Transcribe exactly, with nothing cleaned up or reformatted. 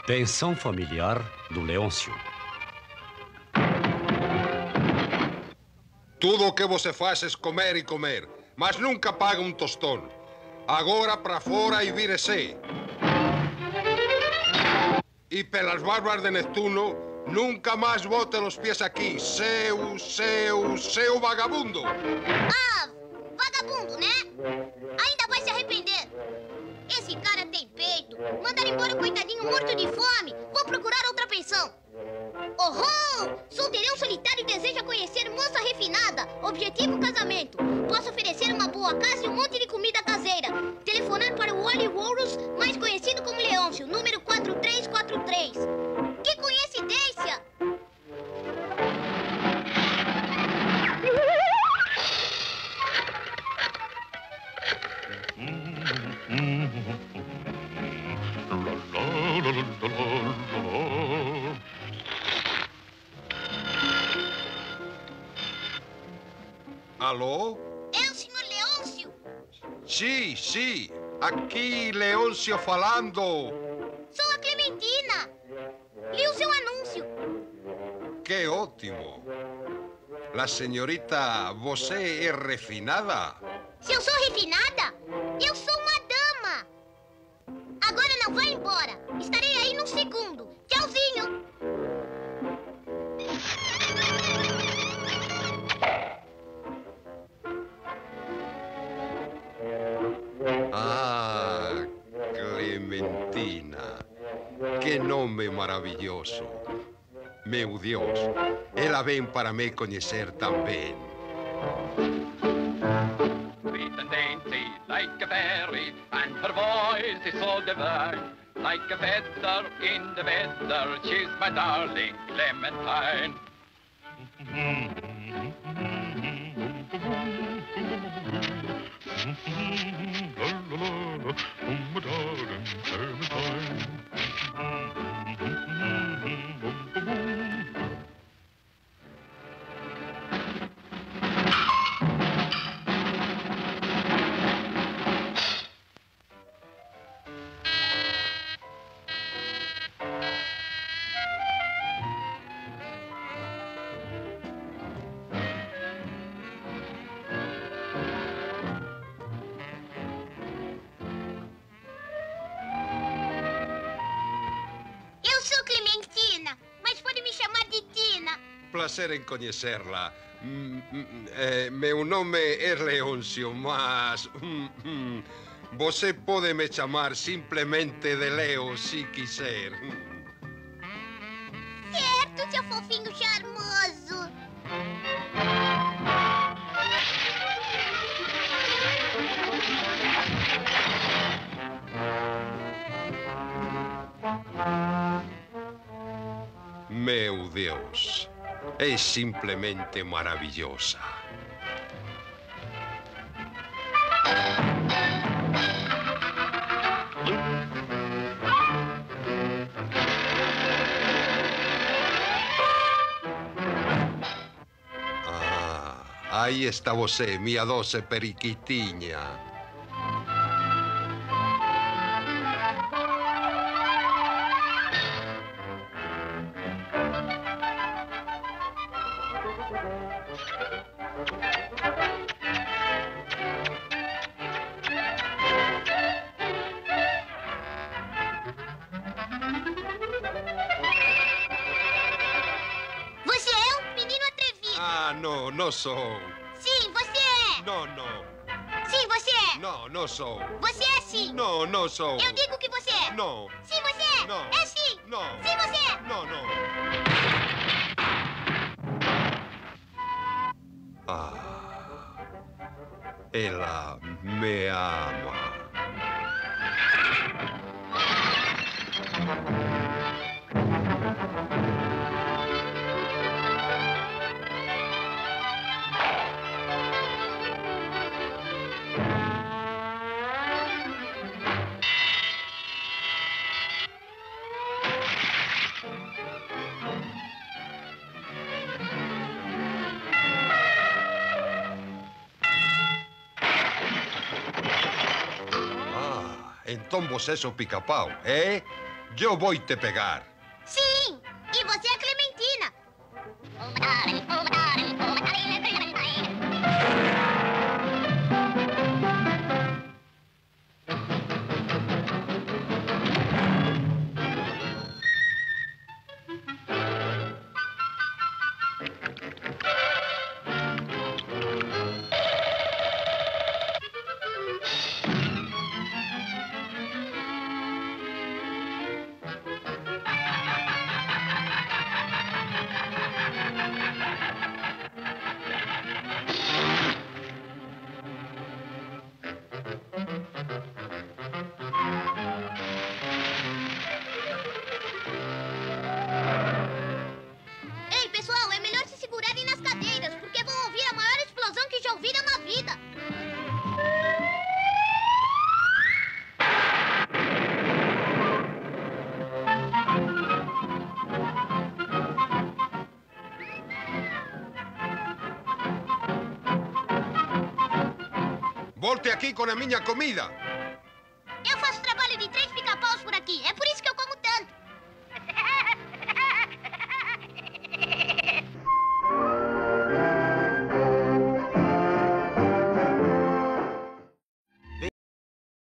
Pensão familiar do Leôncio. Tudo o que você faz é comer e comer, mas nunca paga um tostão. Agora para fora e vire-se. E pelas barbas de Neptuno, nunca mais bote os pés aqui. Seu, seu, seu vagabundo. Ah, vagabundo, né? Ainda vai se arrepender. Esse cara tem peito. Mandar embora o coitadinho morto de fome. Vou procurar outra pensão. Oh, solteirão solitário deseja conhecer moça refinada. Objetivo casamento. Posso oferecer uma boa casa e um monte de comida caseira. Telefonar para o Wally Walrus, mais conhecido como Leôncio, número quatro três quatro três. Que coincidência! Alô? É o senhor Leôncio? Sim, sim. Aqui Leôncio falando. Sou a Clementina. Li o seu anúncio. Que ótimo. La senhorita, você é refinada? Se eu sou refinada, eu sou uma dama. Agora não vai embora. Estarei aí num segundo. Tchauzinho. Ah, Clementina. Que nome maravilhoso. Meu Deus, ela vem para me conhecer também. Sweet and dainty, like a fairy, and her voice is so divine. Like a feather in the feather, she's my darling Clementine. Eu sou Clementina, mas pode me chamar de Tina. Prazer em conhecê-la. Hum, hum, eh, meu nome é Leôncio, mas hum, hum, você pode me chamar simplesmente de Leo, se quiser. Certo, seu fofinho charmoso. Meu Deus, é simplesmente maravilhosa. Ah, aí está você, minha doce periquitinha. Você é um menino atrevido. Ah, não, não sou. Sim, você é. Não, não. Sim, você é. Não, não sou. Você é sim. Não, não sou. Eu digo que você é. Não. Sim, você é. Não. É sim. Não. Sim, você é. Não, não. Ah, ela me ama. Então você é o pica-pau, é? Eu vou te pegar. Sim! E você é a Clementina. Ei, pessoal, é melhor se segurarem nas cadeiras, porque vão ouvir a maior explosão que já ouviram na vida. Volte aqui com a minha comida. Eu faço trabalho de três, fica